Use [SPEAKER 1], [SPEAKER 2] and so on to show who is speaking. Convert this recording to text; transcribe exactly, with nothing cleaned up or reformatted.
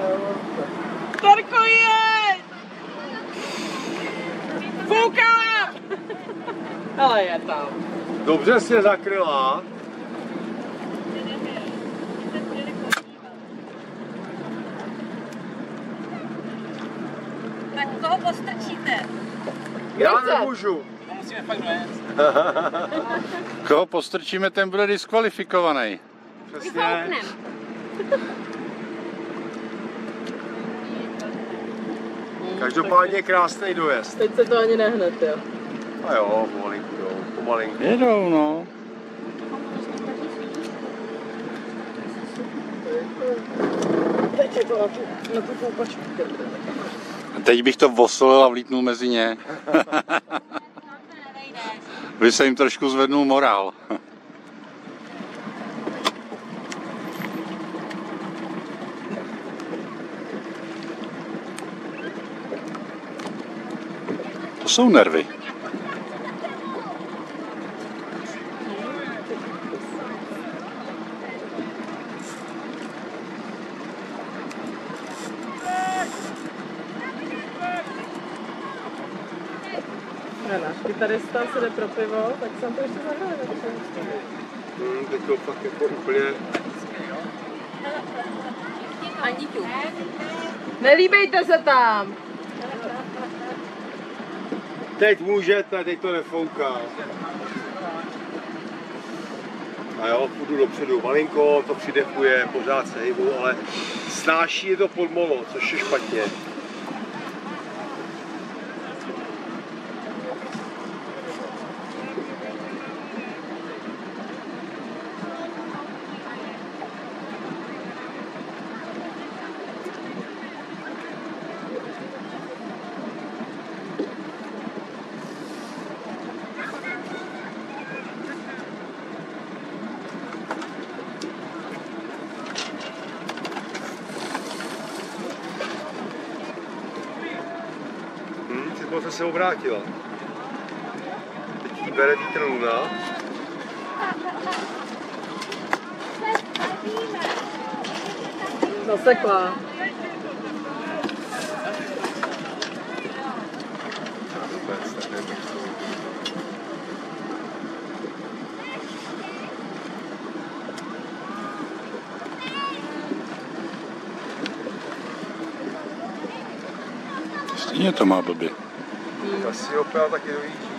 [SPEAKER 1] Terko, jeď! Foukám! Ale je tam.
[SPEAKER 2] Dobře se zakryla.
[SPEAKER 3] Tak koho postrčíte?
[SPEAKER 2] Já nemůžu.
[SPEAKER 4] To musíme fakt dojet.
[SPEAKER 5] Koho postrčíme, ten bude diskvalifikovaný.
[SPEAKER 2] Přesně. Každopádně krásný dojezd.
[SPEAKER 1] Teď se to ani nehne, jo.
[SPEAKER 2] A jo, pomalinku jdou, pomalinku.
[SPEAKER 5] Jedou, no.
[SPEAKER 1] Teď je to na tu, na tu koupačku.
[SPEAKER 5] Teď bych to vosolil a vlítnul mezi ně. By se jim trošku zvednul morál. To jsou nervy.
[SPEAKER 1] Ne, náš kytarista se jde pro pivo, tak jsem to ještě zahrál.
[SPEAKER 2] Hmm, teď to fakt jako úplně...
[SPEAKER 3] Aniťu.
[SPEAKER 1] Nelíbejte se tam!
[SPEAKER 2] Teď můžete, teď to nefouká. A jo, půjdu dopředu malinko, to přidechuje, pořád se hejbu, ale snáší je to podmolo, což je špatně. Se se obrátila. Teď jí bere vítr luna.
[SPEAKER 1] Zasekla.
[SPEAKER 5] Stejně to má blbě.
[SPEAKER 2] Asi opět taky dojíždí.